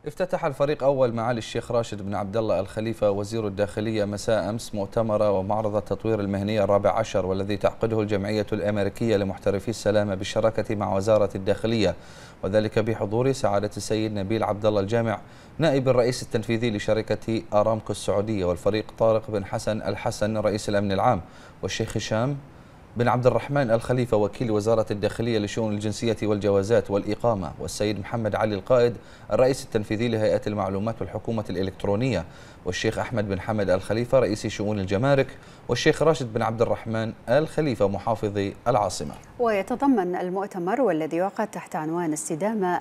افتتح الفريق أول معالي الشيخ راشد بن عبد الله الخليفة وزير الداخلية مساء أمس مؤتمر ومعرض التطوير المهني الرابع عشر، والذي تعقده الجمعية الأمريكية لمحترفي السلامة بالشراكة مع وزارة الداخلية، وذلك بحضور سعادة السيد نبيل عبد الله الجامع نائب الرئيس التنفيذي لشركة أرامكو السعودية، والفريق طارق بن حسن الحسن رئيس الأمن العام، والشيخ هشام بن عبد الرحمن الخليفة وكيل وزارة الداخلية لشؤون الجنسية والجوازات والإقامة، والسيد محمد علي القائد الرئيس التنفيذي لهيئة المعلومات والحكومة الإلكترونية، والشيخ أحمد بن حمد الخليفة رئيس شؤون الجمارك، والشيخ راشد بن عبد الرحمن الخليفة محافظ العاصمة. ويتضمن المؤتمر والذي يعقد تحت عنوان استدامة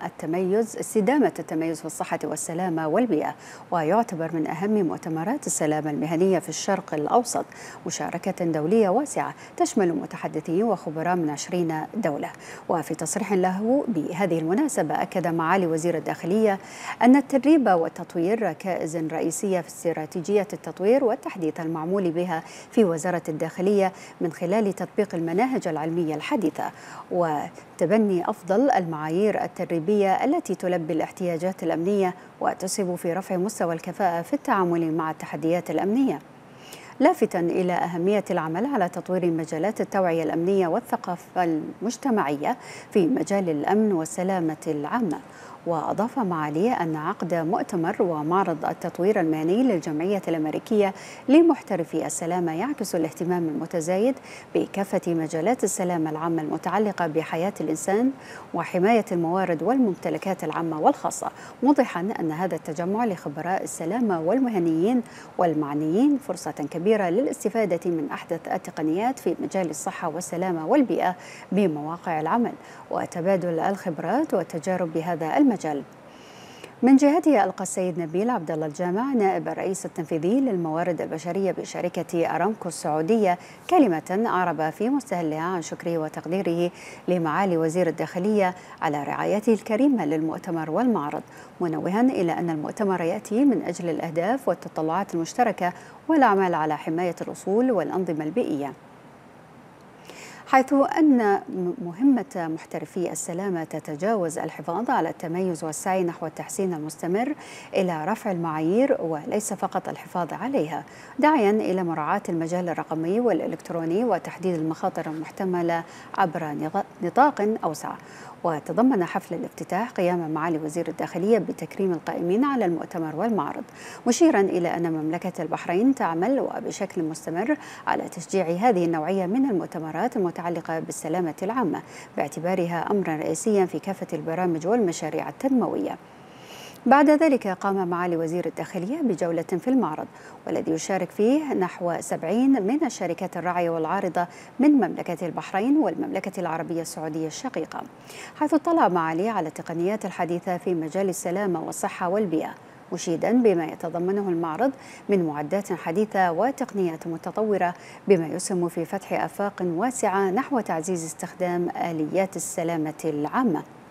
التميز في الصحة والسلامة والبيئة، ويعتبر من أهم مؤتمرات السلامة المهنية في الشرق الأوسط، مشاركة دولية واسعة تشمل متحدثين وخبراء من 20 دولة. وفي تصريح له بهذه المناسبة أكد معالي وزير الداخلية أن التدريب والتطوير ركائز رئيسية في استراتيجية التطوير والتحديث المعمول بها في وزارة الداخلية من خلال تطبيق المناهج العلمية الحديثة وتبني أفضل المعايير التدريبية التي تلبي الاحتياجات الأمنية وتسهم في رفع مستوى الكفاءة في التعامل مع التحديات الأمنية، لافتا إلى أهمية العمل على تطوير مجالات التوعية الأمنية والثقافة المجتمعية في مجال الأمن والسلامة العامة. وأضاف معاليه أن عقد مؤتمر ومعرض التطوير المهني للجمعية الأمريكية لمحترفي السلامة يعكس الاهتمام المتزايد بكافة مجالات السلامة العامة المتعلقة بحياة الإنسان وحماية الموارد والممتلكات العامة والخاصة، موضحا أن هذا التجمع لخبراء السلامة والمهنيين والمعنيين فرصة كبيرة للاستفادة من أحدث التقنيات في مجال الصحة والسلامة والبيئة بمواقع العمل وتبادل الخبرات والتجارب بهذا المجال. من جهته ألقى السيد نبيل عبد الله الجامع نائب الرئيس التنفيذي للموارد البشرية بشركة أرامكو السعودية كلمة أعرب في مستهلها عن شكره وتقديره لمعالي وزير الداخلية على رعايته الكريمة للمؤتمر والمعرض، منوها إلى أن المؤتمر يأتي من أجل الأهداف والتطلعات المشتركة والعمل على حماية الأصول والأنظمة البيئية، حيث أن مهمة محترفي السلامة تتجاوز الحفاظ على التميز والسعي نحو التحسين المستمر إلى رفع المعايير وليس فقط الحفاظ عليها، داعيا إلى مراعاة المجال الرقمي والإلكتروني وتحديد المخاطر المحتملة عبر نطاق أوسع. وتضمن حفل الافتتاح قيام معالي وزير الداخلية بتكريم القائمين على المؤتمر والمعرض، مشيرا إلى أن مملكة البحرين تعمل وبشكل مستمر على تشجيع هذه النوعية من المؤتمرات المتعلقة بالسلامة العامة باعتبارها أمرا رئيسيا في كافة البرامج والمشاريع التنموية. بعد ذلك قام معالي وزير الداخلية بجولة في المعرض، والذي يشارك فيه نحو 70 من الشركات الراعية والعارضة من مملكة البحرين والمملكة العربية السعودية الشقيقة، حيث اطلع معالي على التقنيات الحديثة في مجال السلامة والصحة والبيئة، مشيدا بما يتضمنه المعرض من معدات حديثة وتقنيات متطورة، بما يسهم في فتح آفاق واسعة نحو تعزيز استخدام آليات السلامة العامة.